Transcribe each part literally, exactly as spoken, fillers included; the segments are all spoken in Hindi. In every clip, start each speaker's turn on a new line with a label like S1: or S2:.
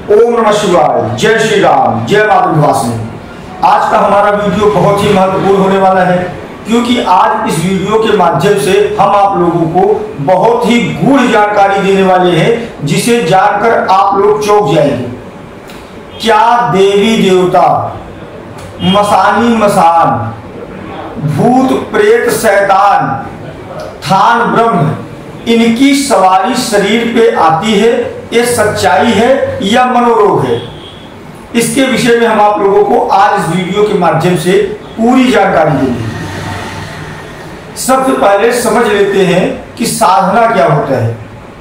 S1: ओम नमः शिवाय, जय श्री राम, जय माता विंध्यवासिनी। आज का हमारा वीडियो बहुत ही महत्वपूर्ण होने वाला है, क्योंकि आज इस वीडियो के माध्यम से हम आप लोगों को बहुत ही गूढ़ जानकारी देने वाले हैं, जिसे जानकर आप लोग चौंक जाएंगे। क्या देवी देवता, मसानी मसान, भूत प्रेत शैतान, थान ब्रह्म, इनकी सवारी शरीर पे आती है? ये सच्चाई है या मनोरोग है? इसके विषय में हम आप लोगों को आज इस वीडियो के माध्यम से पूरी जानकारी देंगे। सबसे पहले समझ लेते हैं कि साधना क्या होता है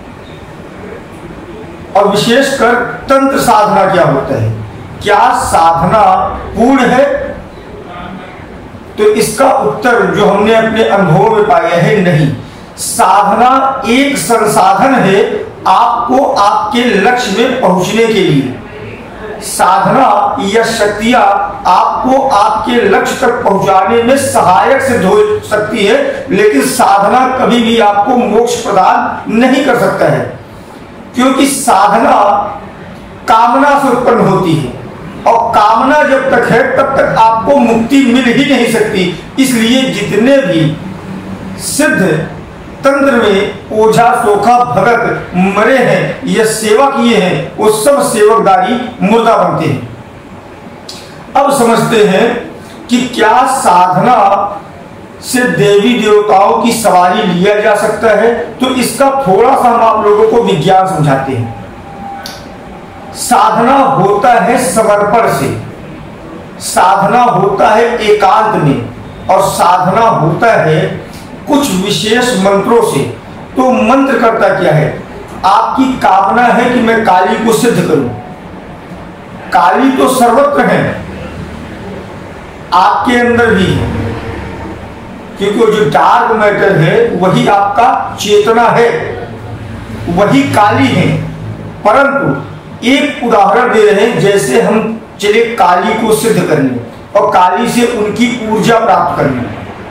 S1: और विशेषकर तंत्र साधना क्या होता है। क्या साधना पूर्ण है? तो इसका उत्तर जो हमने अपने अनुभव में पाया है, नहीं। साधना एक संसाधन है आपको आपके लक्ष्य में पहुंचने के लिए। साधना या शक्तियां आपको आपके लक्ष्य तक पहुंचाने में सहायक सिद्ध हो सकती है, लेकिन साधना कभी भी आपको मोक्ष प्रदान नहीं कर सकता है, क्योंकि साधना कामना से उत्पन्न होती है और कामना जब तक है तब तक आपको मुक्ति मिल ही नहीं सकती। इसलिए जितने भी सिद्ध तंत्र में ओझा सोखा भगत मरे हैं या सेवा किए हैं, वो सब सेवकदारी मुर्दा बनते हैं। अब समझते हैं कि क्या साधना से देवी देवताओं की सवारी लिया जा सकता है। तो इसका थोड़ा सा हम आप लोगों को विज्ञान समझाते हैं। साधना होता है समर्पण से, साधना होता है एकांत में, और साधना होता है कुछ विशेष मंत्रों से। तो मंत्र करता क्या है? आपकी कामना है कि मैं काली को सिद्ध करूं। काली तो सर्वत्र है, आपके अंदर भी है, क्योंकि वो जो डार्क मैटर है वही आपका चेतना है, वही काली है। परंतु एक उदाहरण दे रहे हैं, जैसे हम चले काली को सिद्ध करने और काली से उनकी ऊर्जा प्राप्त करने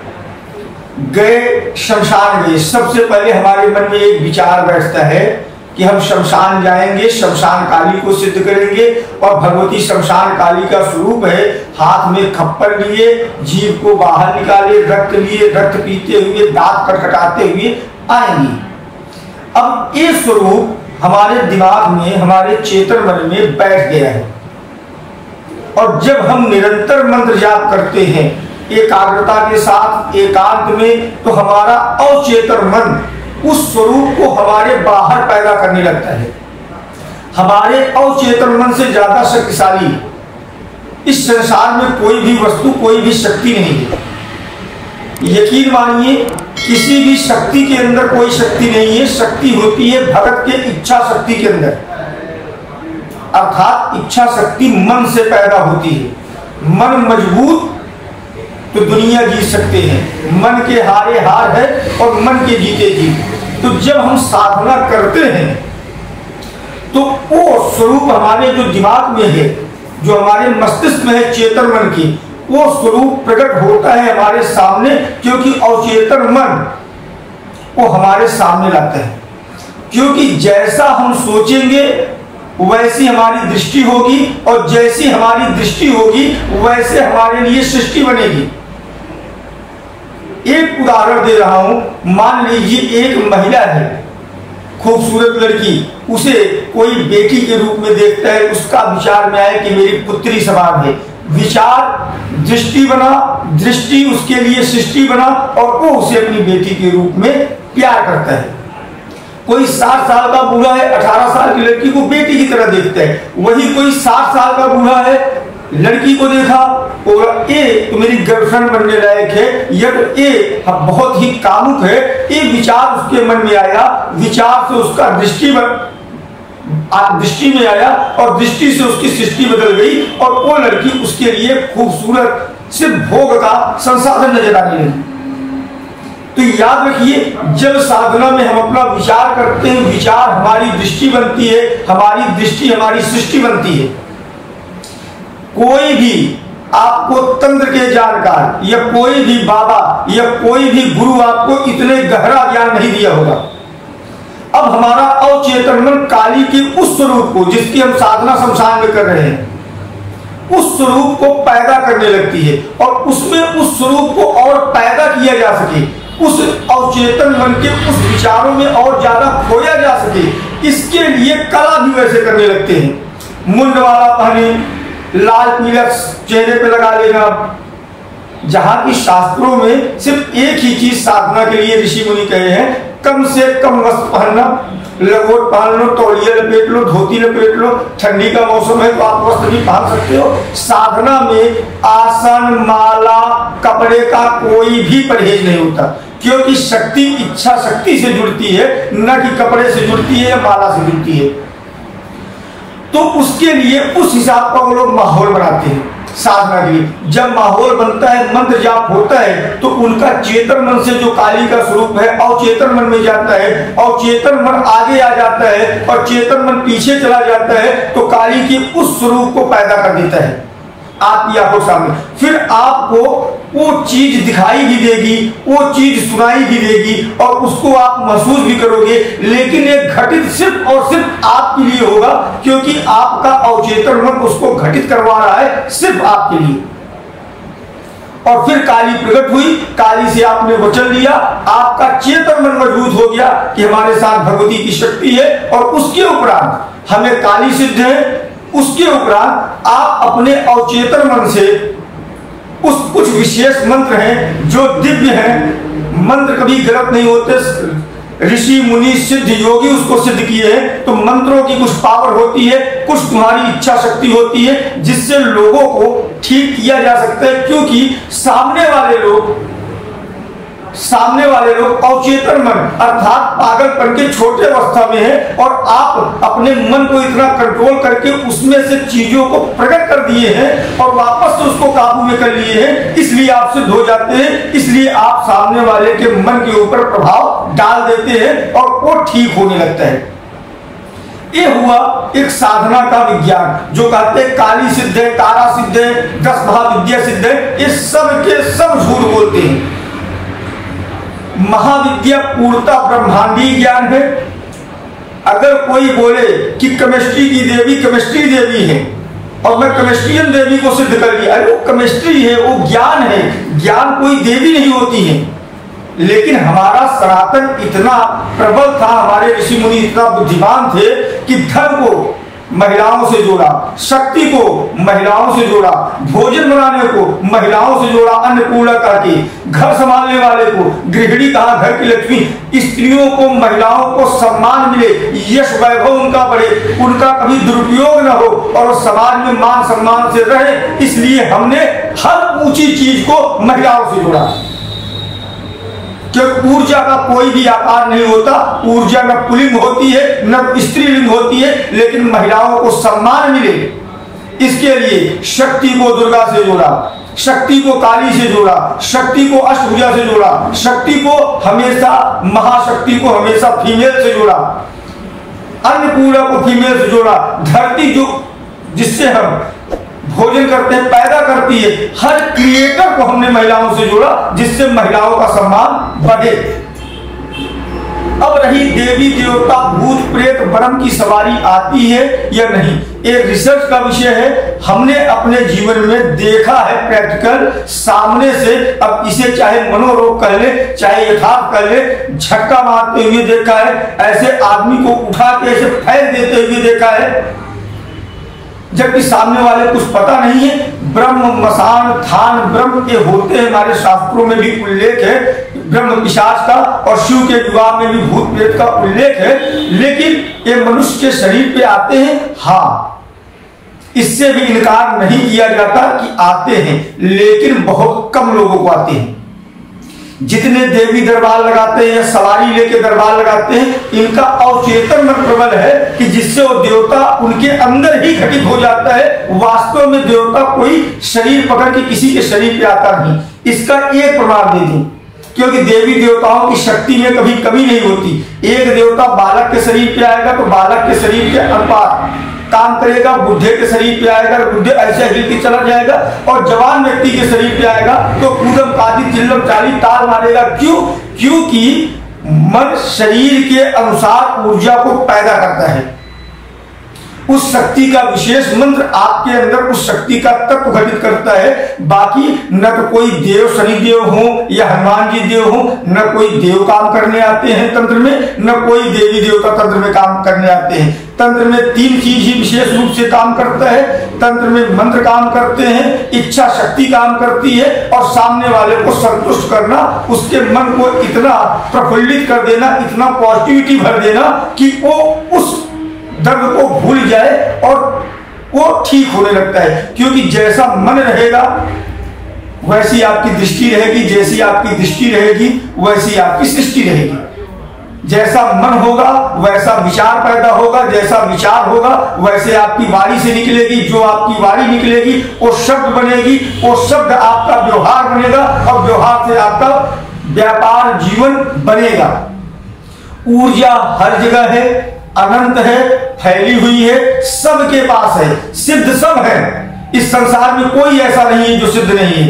S1: गए, शमशान गए। सबसे पहले हमारे मन में एक विचार बैठता है कि हम शमशान जाएंगे, शमशान काली को सिद्ध करेंगे, और भगवती शमशान काली का स्वरूप है, हाथ में खप्पर लिए, जीभ को बाहर निकाले, रक्त लिए, रक्त पीते हुए, दांत कटकटाते हुए आएंगी। अब ये स्वरूप हमारे दिमाग में, हमारे चेतन मन में बैठ गया है, और जब हम निरंतर मंत्र जाप करते हैं एकाग्रता के साथ, एकांत में, तो हमारा अवचेतन मन उस स्वरूप को हमारे बाहर पैदा करने लगता है। हमारे अवचेतन मन से ज्यादा शक्तिशाली इस संसार में कोई भी वस्तु, कोई भी शक्ति नहीं है। यकीन मानिए, किसी भी शक्ति के अंदर कोई शक्ति नहीं है। शक्ति होती है भगत के इच्छा शक्ति के अंदर, अर्थात इच्छा शक्ति मन से पैदा होती है। मन मजबूत तो दुनिया जीत सकते हैं, मन के हारे हार है और मन के जीते जीत। तो जब हम साधना करते हैं तो वो स्वरूप हमारे जो दिमाग में है, जो हमारे मस्तिष्क में है, चेतन मन की, वो स्वरूप प्रकट होता है हमारे सामने, क्योंकि अवचेतन मन वो हमारे सामने लाता है। क्योंकि जैसा हम सोचेंगे वैसी हमारी दृष्टि होगी, और जैसी हमारी दृष्टि होगी वैसे हमारे लिए सृष्टि बनेगी। एक उदाहरण दे रहा हूं। मान लीजिए एक महिला है, खूबसूरत लड़की, उसे कोई बेटी के रूप में देखता है, उसका विचार में आया कि मेरी पुत्री समान है। विचार दृष्टि बना, दृष्टि उसके लिए सृष्टि बना, और वो उसे अपनी बेटी के रूप में प्यार करता है। कोई साठ साल का बूढ़ा है, अठारह साल की लड़की को बेटी की तरह देखता है। वही कोई साठ साल का बूढ़ा है, लड़की को देखा और ये तो मेरी गर्लफ्रेंड बनने लायक है, या तो ये बहुत ही कामुक है, ये विचार उसके मन में आया। विचार से उसका दृष्टि दृष्टि में आया, और दृष्टि से उसकी सृष्टि बदल गई, और वो लड़की उसके लिए खूबसूरत, सिर्फ भोग का संसाधन नजर आने लगी। तो याद रखिए, जब साधना में हम अपना विचार करते हैं, विचार हमारी दृष्टि बनती है, हमारी दृष्टि हमारी सृष्टि बनती है। कोई भी आपको तंत्र के जानकार या कोई भी बाबा या कोई भी गुरु आपको इतने गहरा ज्ञान नहीं दिया होगा। अब हमारा अवचेतन मन काली के उस स्वरूप को, जिसकी हम साधना शमशान में कर रहे हैं, उस स्वरूप को पैदा करने लगती है। और उसमें उस स्वरूप को और पैदा किया जा सके, उस अवचेतन मन के उस विचारों में और ज्यादा खोया जा सके, इसके लिए कला भी वैसे करने लगते हैं। मुंड वाला पहने, लाल पीला चेहरे पे लगा लेना। जहां की शास्त्रों में सिर्फ एक ही चीज साधना के लिए ऋषि मुनि कहे हैं, कम से कम वस्त्र पहनना, लंगोट पहन लो, तौलिया लपेट लो, धोती लपेट लो। ठंडी का मौसम है तो आप वस्त्र भी पहन सकते हो। साधना में आसन, माला, कपड़े का कोई भी परहेज नहीं होता, क्योंकि शक्ति इच्छा शक्ति से जुड़ती है, न कि कपड़े से जुड़ती है या माला से जुड़ती है। तो उसके लिए उस हिसाब का वो लोग माहौल बनाते हैं साधना के लिए। जब माहौल बनता है, मंत्र जाप होता है, तो उनका चेतन मन से जो काली का स्वरूप है अवचेतन मन में जाता है, और चेतन मन आगे आ जाता है और चेतन मन पीछे चला जाता है, तो काली के उस स्वरूप को पैदा कर देता है आपकी आंखों सामने। फिर आपको वो चीज दिखाई भी देगी, वो चीज सुनाई भी देगी, और उसको आप महसूस भी करोगे, लेकिन ये घटित सिर्फ और सिर्फ आपके लिए होगा, क्योंकि आपका अवचेतन मन उसको घटित करवा रहा है सिर्फ आपके लिए। और फिर काली प्रकट हुई, काली से आपने वचन लिया, आपका चेतन मन मजबूत हो गया कि हमारे साथ भगवती की शक्ति है, और उसके उपरांत हमें काली सिद्ध है। उसके उपरांत आप अपने अवचेतन मन से उस कुछ विशेष मंत्र हैं जो दिव्य हैं, मंत्र कभी गलत नहीं होते। ऋषि मुनि सिद्ध योगी उसको सिद्ध किए हैं, तो मंत्रों की कुछ पावर होती है, कुछ तुम्हारी इच्छा शक्ति होती है, जिससे लोगों को ठीक किया जा सकता है। क्योंकि सामने वाले लोग सामने वाले लोग अवचेतन मन अर्थात पागलपन के छोटे अवस्था में है, और आप अपने मन को इतना कंट्रोल करके उसमें से चीजों को प्रकट कर दिए हैं और वापस से उसको काबू में कर लिए हैं, इसलिए आप सिद्ध हो जाते हैं। इसलिए आप सामने वाले के मन के ऊपर प्रभाव डाल देते हैं और वो ठीक होने लगता है। ये हुआ एक साधना का विज्ञान, जो कहते हैं काली सिद्ध है, तारा सिद्ध है, दस महाविद्या सिद्ध है, ये सब के सब झूठ बोलते हैं। महाविद्या पूर्णता ब्रह्मांडीय ज्ञान है। अगर कोई बोले कि केमिस्ट्री की देवी केमिस्ट्री देवी है और मैं केमिस्ट्रियन देवी को सिद्ध कर लिया, अरे वो केमिस्ट्री है, वो ज्ञान है, ज्ञान कोई देवी नहीं होती है। लेकिन हमारा सनातन इतना प्रबल था, हमारे ऋषि मुनि इतना बुद्धिमान थे कि धर्म को महिलाओं से जोड़ा, शक्ति को महिलाओं से जोड़ा, भोजन बनाने को महिलाओं से जोड़ा, अन्नपूर्णा करके घर संभालने वाले को गृहिणी कहा, घर की लक्ष्मी, स्त्रियों को महिलाओं को सम्मान मिले, यश वैभव उनका बढ़े, उनका कभी दुरुपयोग न हो और समाज में मान सम्मान से रहे। इसलिए हमने हर ऊंची चीज को महिलाओं से जोड़ा। क्योंकि ऊर्जा का कोई भी आकार नहीं होता, ऊर्जा न पुल्लिंग होती है न स्त्रीलिंग होती है, लेकिन महिलाओं को सम्मान मिले, इसके लिए शक्ति को दुर्गा से जोड़ा, शक्ति को काली से जोड़ा, शक्ति को अष्टभुजा से जोड़ा, शक्ति को हमेशा महाशक्ति को हमेशा फीमेल से जोड़ा, अन्नपूर्णा को फीमेल से जोड़ा, धरती जो जिससे हम भोजन करते हैं पैदा करती है, हर क्रिएटर को हमने महिलाओं से जोड़ा, जिससे महिलाओं का सम्मान बढ़े। अब रही देवी देवता भूत प्रेत ब्रह्म की सवारी आती है या नहीं, एक रिसर्च का विषय है। हमने अपने जीवन में देखा है प्रैक्टिकल सामने से। अब इसे चाहे मनोरोग कर ले चाहे यथार्थ कर ले, झटका मारते हुए देखा है, ऐसे आदमी को उठा के ऐसे फैल देते हुए देखा है, जबकि सामने वाले कुछ पता नहीं है। ब्रह्म मसान थान ब्रह्म के होते हैं, हमारे शास्त्रों में भी उल्लेख है ब्रह्म पिशाच का, और शिव के विवाह में भी भूत प्रेत का उल्लेख है। लेकिन ये मनुष्य के शरीर पे आते हैं, हाँ, इससे भी इनकार नहीं किया जाता कि आते हैं, लेकिन बहुत कम लोगों को आते हैं। जितने देवी दरबार लगाते हैं या सवारी लेके दरबार लगाते हैं, इनका अवचेतन मन प्रबल है कि जिससे वो देवता उनके अंदर ही घटित हो जाता है। वास्तव में देवता कोई शरीर पकड़ के किसी के शरीर पे आता नहीं। इसका एक प्रमाण दे दूं, क्योंकि देवी देवताओं की शक्ति में कभी कमी नहीं होती। एक देवता बालक के शरीर पे आएगा तो बालक के शरीर के अनुपात काम करेगा, बुढ़े के शरीर पे आएगा तो बुढ़े ऐसे हिल के चला जाएगा, और जवान व्यक्ति के शरीर पे आएगा तो कूदम कादी चिल्लम चाली ताल मारेगा। क्यों? क्योंकि मन शरीर के अनुसार ऊर्जा को पैदा करता है। उस शक्ति का विशेष मंत्र आपके अंदर उस शक्ति का तत्व घटित करता है। बाकी न तो कोई देव शनिदेव हो या हनुमान जी देव हो, न कोई देव काम करने आते हैं तंत्र में, न कोई देवी देवता तंत्र में काम करने आते हैं। तंत्र में तीन चीज ही विशेष रूप से काम करता है। तंत्र में मंत्र काम करते हैं, इच्छा शक्ति काम करती है, और सामने वाले को संतुष्ट करना, उसके मन को इतना प्रफुल्लित कर देना, इतना पॉजिटिविटी भर देना कि वो उस दर्द को भूल जाए और वो ठीक होने लगता है। क्योंकि जैसा मन रहेगा वैसी आपकी दृष्टि रहेगी, जैसी आपकी दृष्टि रहेगी वैसी आपकी सृष्टि रहेगी। जैसा मन होगा वैसा विचार पैदा होगा, जैसा विचार होगा वैसे आपकी वाणी से निकलेगी, जो आपकी वाणी निकलेगी वो शब्द बनेगी, वो शब्द आपका व्यवहार बनेगा, और व्यवहार से आपका व्यापार जीवन बनेगा। ऊर्जा हर जगह है, अनंत है, फैली हुई है, सबके पास है, सिद्ध सब है। इस संसार में कोई ऐसा नहीं है जो सिद्ध नहीं है।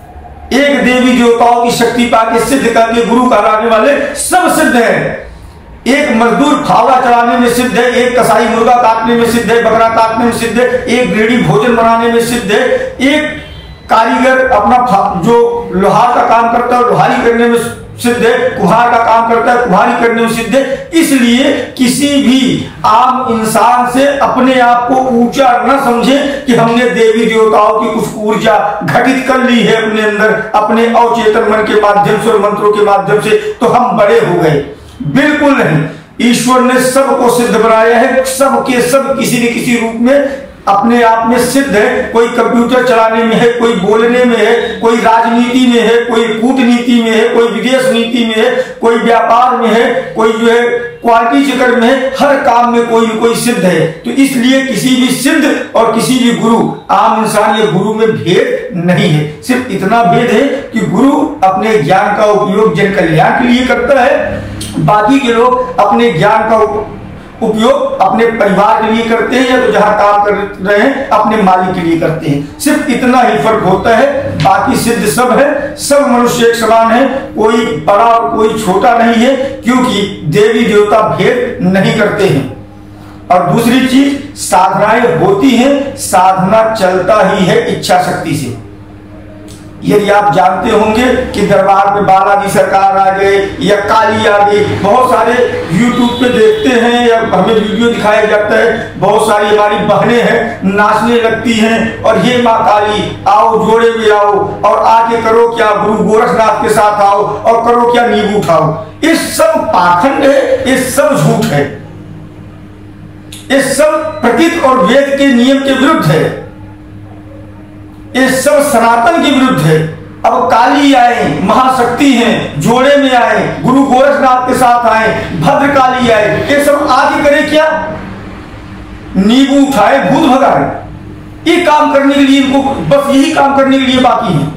S1: एक देवी देवताओं की शक्ति पाके सिद्ध करके गुरु कहलाने वाले सब सिद्ध है। एक मजदूर फावड़ा चलाने में सिद्ध है, एक कसाई मुर्गा काटने में सिद्ध है, बकरा काटने में सिद्ध है, एक गृहिणी भोजन बनाने में सिद्ध है, एक कारीगर अपना जो लोहार का काम करता है लोहारी करने में सिद्ध है, कुम्हार का काम करता है कुम्हारी करने में सिद्ध है। इसलिए किसी भी आम इंसान से अपने आप को ऊंचा न समझे कि हमने देवी देवताओं की कुछ ऊर्जा घटित कर ली है अपने अंदर, अपने अवचेतन मन के माध्यम से और मंत्रों के माध्यम से, तो हम बड़े हो गए। बिल्कुल नहीं। ईश्वर ने सबको सिद्ध बनाया है, सबके सब किसी न किसी रूप में अपने आप में सिद्ध है। कोई कंप्यूटर चलाने में है, कोई बोलने में है, कोई राजनीति में है, कोई कूटनीति में है, कोई विदेश नीति में है, कोई व्यापार में है, कोई जो है क्वालिटी चक्कर में है। हर काम में कोई न कोई सिद्ध है। तो इसलिए किसी भी सिद्ध और किसी भी गुरु, आम इंसान या गुरु में भेद नहीं है। सिर्फ इतना भेद है कि गुरु अपने ज्ञान का उपयोग जन कल्याण के लिए करता है, बाकी के लोग अपने ज्ञान का उपयोग अपने परिवार के लिए करते हैं, या तो जहां काम कर रहे हैं अपने मालिक के लिए करते हैं। सिर्फ इतना ही फर्क होता है, बाकी सिद्ध सब है, सब मनुष्य एक समान है, कोई बड़ा और कोई छोटा नहीं है, क्योंकि देवी देवता भेद नहीं करते हैं। और दूसरी चीज, साधनाएं होती हैं, साधना चलता ही है इच्छा शक्ति से। यदि आप जानते होंगे कि दरबार में बालाजी सरकार आ गए या काली आ गई, बहुत सारे यूट्यूब पे देखते हैं या हमें वीडियो दिखाया जाता है, बहुत सारी हमारी बहनें हैं नाचने लगती हैं और ये माँ काली आओ जोड़े में आओ, और आके करो क्या गुरु गोरखनाथ के साथ आओ, और करो क्या नींबू उठाओ। ये सब पाखंड है, ये सब झूठ है, ये सब प्रकृति और वेद के नियम के विरुद्ध है, ये सब सनातन के विरुद्ध है। अब काली आए, महाशक्ति हैं, जोड़े में आए, गुरु गोरखनाथ के साथ आए, भद्रकाली आए, ये सब आगे करे क्या? नींबू उठाए, भूत भगाए। ये काम करने के लिए इनको बस यही काम करने के लिए बाकी है,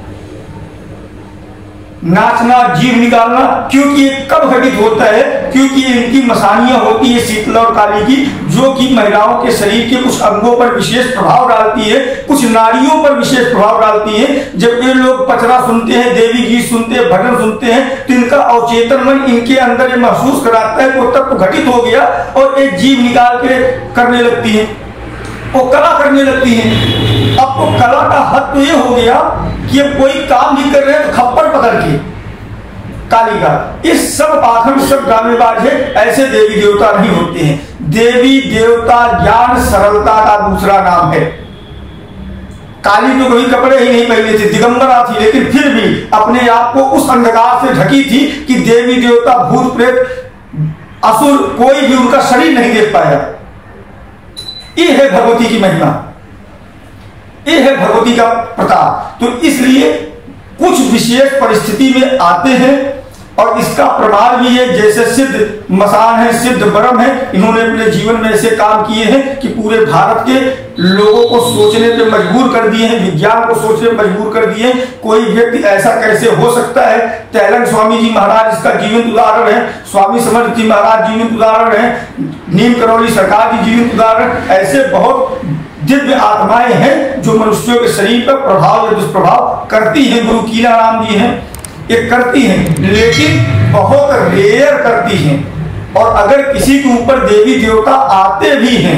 S1: नाचना, जीव निकालना। क्योंकि ये कब घटित होता है? क्योंकि इनकी मसानियां होती है शीतला और काली की, जो कि महिलाओं के शरीर के कुछ अंगों पर विशेष प्रभाव डालती है, कुछ नाड़ियों पर विशेष प्रभाव डालती है। जब ये लोग पचरा सुनते हैं, देवी गीत सुनते हैं, भजन सुनते हैं, तो इनका अवचेतन मन इनके अंदर ये महसूस कराता है कि वो तत्व घटित हो गया, और एक जीव निकाल के करने लगती है, वो कला करने लगती है। अब तो कला का हद तो ये हो गया कि अब कोई काम भी कर रहे हैं तो खप्पड़ पकड़ के काली का। इस सब पाखंड, सब ड्रामेबाज है, ऐसे देवी देवता नहीं होते हैं। देवी देवता ज्ञान सरलता का दूसरा नाम है। काली तो कभी कपड़े ही नहीं पहने थे, दिगंबरा थी, लेकिन फिर भी अपने आप को उस अंधकार से ढकी थी कि देवी देवता भूत प्रेत असुर कोई भी उनका शरीर नहीं देख पाया। ये है भगवती की महिमा, ये है भगवती का प्रताप। तो इसलिए कुछ विशेष परिस्थिति में आते हैं, और इसका प्रमाण भी है। जैसे सिद्ध मसान है, सिद्ध ब्रह्म है, इन्होंने अपने जीवन में ऐसे काम किए हैं कि पूरे भारत के लोगों को सोचने पे मजबूर कर दिए हैं, विज्ञान को सोचने पे मजबूर कर दिए हैं। कोई व्यक्ति ऐसा कैसे हो सकता है? तैलंग स्वामी जी महाराज इसका जीवंत उदाहरण है, स्वामी समर्थ जी महाराज जीवंत उदाहरण है, नीम करौली सरकार जी जीवंत उदाहरण। ऐसे बहुत दिव्य आत्माएं हैं जो मनुष्यों के शरीर पर प्रभाव या दुष्प्रभाव करती हैं। गुरु कीला राम जी हैं, ये करती हैं, लेकिन बहुत रेयर करती हैं। और अगर किसी के ऊपर देवी देवता आते भी हैं,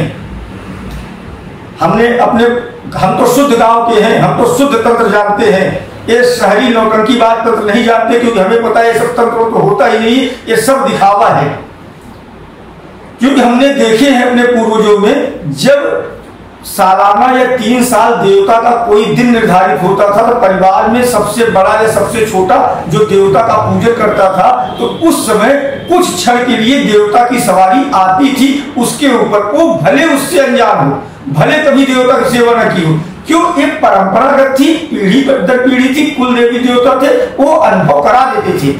S1: हमने अपने हम तो शुद्ध गांव के हैं, हम तो शुद्ध तंत्र जानते हैं, ये शहरी नौटंकी बात तंत्र नहीं जानते, क्योंकि हमें पता है ये सब तंत्र तो होता ही नहीं, ये सब दिखावा है। क्योंकि हमने देखे हैं अपने पूर्वजों में, जब सालाना या तीन साल देवता का कोई दिन निर्धारित होता था तो परिवार में सबसे बड़ा या सबसे छोटा जो देवता का पूजन करता था, तो उस समय कुछ क्षण के लिए देवता की सवारी आती थी उसके ऊपर, वो भले उससे अनजान हो, भले कभी देवता की सेवा न की हो। क्यों? एक परंपरागत थी, पीढ़ी दर पीढ़ी थी, कुल देवी देवता थे, वो अनुभव करा देते थे।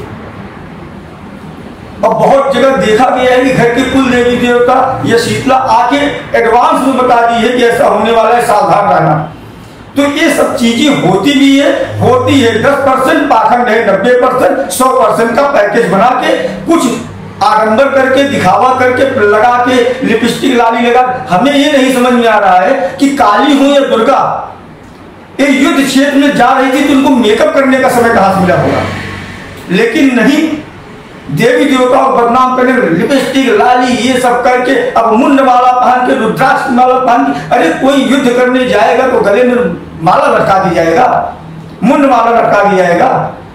S1: और बहुत जगह देखा गया है कि घर के कुल देवी देवता या शीतला आके एडवांस में बता दी है कि ऐसा होने वाला है, सावधान रहना। तो ये सब चीजें होती भी है, होती है। दस परसेंट पाखंड है, नब्बे परसेंट सौ परसेंट का पैकेज बना के कुछ आडंबर करके दिखावा करके लगा के लिपस्टिक लाली लगा। हमें ये नहीं समझ में आ रहा है कि काली हो या दुर्गा, ये युद्ध क्षेत्र में जा रही थी तो उनको मेकअप करने का समय कहां से मिला होगा, लेकिन नहीं, देवी देवताओं को बदनाम करने में लिपस्टिक लाली ये सब करके, अब मुंड माला पहन के, रुद्राक्ष माला पहन के, अरे कोई युद्ध करने जाएगा तो गले में माला लटका दी जाएगा, मुंड माला लटका दिया जाएगा,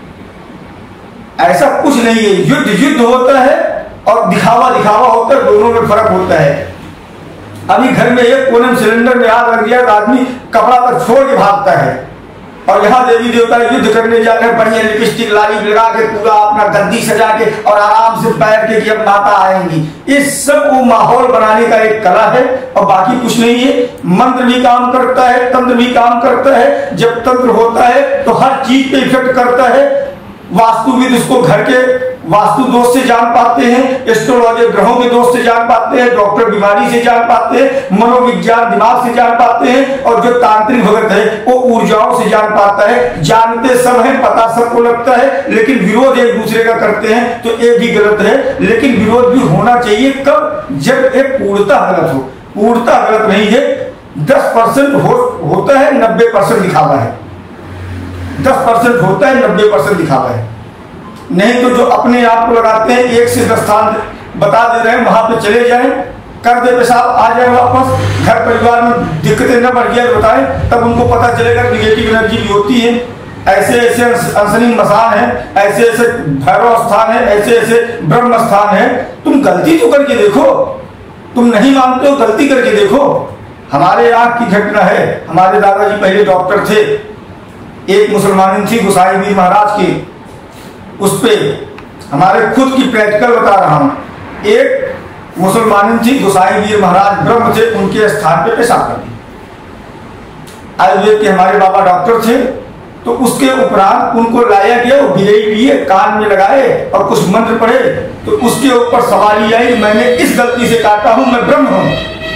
S1: ऐसा कुछ नहीं है। युद्ध युद्ध होता है और दिखावा दिखावा होता है, दोनों में फर्क होता है। अभी घर में एक कोने में सिलेंडर में आग लग गया तो आदमी कपड़ा तक छोड़ के भागता है, और यहाँ देवी देवता युद्ध करने जाकर बढ़िया लिपस्टिक लाली लगा के पूरा अपना गद्दी सजा के और आराम से बैठ के कि अब माता आएंगी। ये सब वो माहौल बनाने का एक कला है और बाकी कुछ नहीं है। मंत्र भी काम करता है, तंत्र भी काम करता है। जब तंत्र होता है तो हर चीज पे इफेक्ट करता है। वास्तुविद उसको घर के वास्तु दोष से जान पाते हैं, एस्ट्रोलॉजर ग्रहों के दोष से जान पाते हैं, डॉक्टर बीमारी से जान पाते हैं, मनोविज्ञान दिमाग से जान पाते हैं, और जो तांत्रिक भगत है वो ऊर्जाओं से जान पाता है। जानते सब है, पता सबको लगता है, लेकिन विरोध एक दूसरे का करते हैं, तो ये भी गलत है। लेकिन विरोध भी होना चाहिए कब? जब एक पूर्णतः गलत हो। पूर्णतः गलत नहीं है, दस परसेंट हो, होता है, नब्बे परसेंट दिखावा है। दस परसेंट होता है, नब्बे परसेंट दिखावा है। नहीं तो जो अपने आप को लगाते हैं, एक से दस स्थान बता दे रहे हैं, वहां पे चले जाएं, कर दे पेशाब, आ जाए वापस, घर परिवार में दिक्कतें न बढ़ जाए बताएं, तब उनको पता चलेगा निगेटिव एनर्जी भी होती है। ऐसे ऐसे अंसनी मसान है, ऐसे ऐसे भैरव स्थान है, ऐसे ऐसे ब्रह्म स्थान है। तुम गलती तो करके देखो, तुम नहीं मानते हो, गलती करके देखो। हमारे यहाँ की घटना है, हमारे दादाजी पहले डॉक्टर थे, एक मुसलमान थी गोसाई वीर महाराज की, उस पे हमारे खुद की प्रैक्टिकल बता रहा हूं। एक मुसलमान थी गोसाई वीर महाराज ब्रह्म थे, उनके स्थान पे पेशाब कर दी। आयुर्वेद के हमारे बाबा डॉक्टर थे, तो उसके उपरांत उनको लाया गया, वो गिरई लिए, कान में लगाए और कुछ मंत्र पढ़े, तो उसके ऊपर सवारी आई, मैंने इस गलती से काटा हूं, मैं ब्रह्म हूं।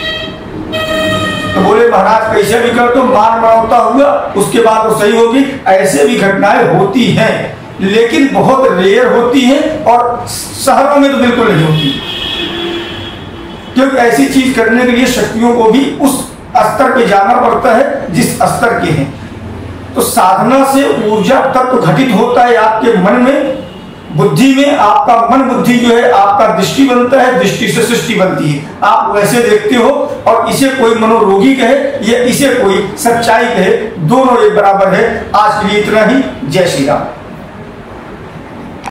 S1: तो बोले महाराज कैसे भी कर दो, मार मरौता हुआ, उसके बाद वो सही होगी। ऐसे भी घटनाएं होती हैं, लेकिन बहुत रेयर होती हैं, और शहरों में तो बिल्कुल नहीं होती, क्योंकि ऐसी चीज करने के लिए शक्तियों को भी उस स्तर पे जाना पड़ता है जिस स्तर के हैं। तो साधना से ऊर्जा तत्व घटित होता है आपके मन में, बुद्धि में। आपका मन बुद्धि जो है, आपका दृष्टि बनता है, दृष्टि से सृष्टि बनती है। आप वैसे देखते हो, और इसे कोई मनोरोगी कहे या इसे कोई सच्चाई कहे, दोनों एक बराबर है। आज के लिए इतना ही। जय श्री राम।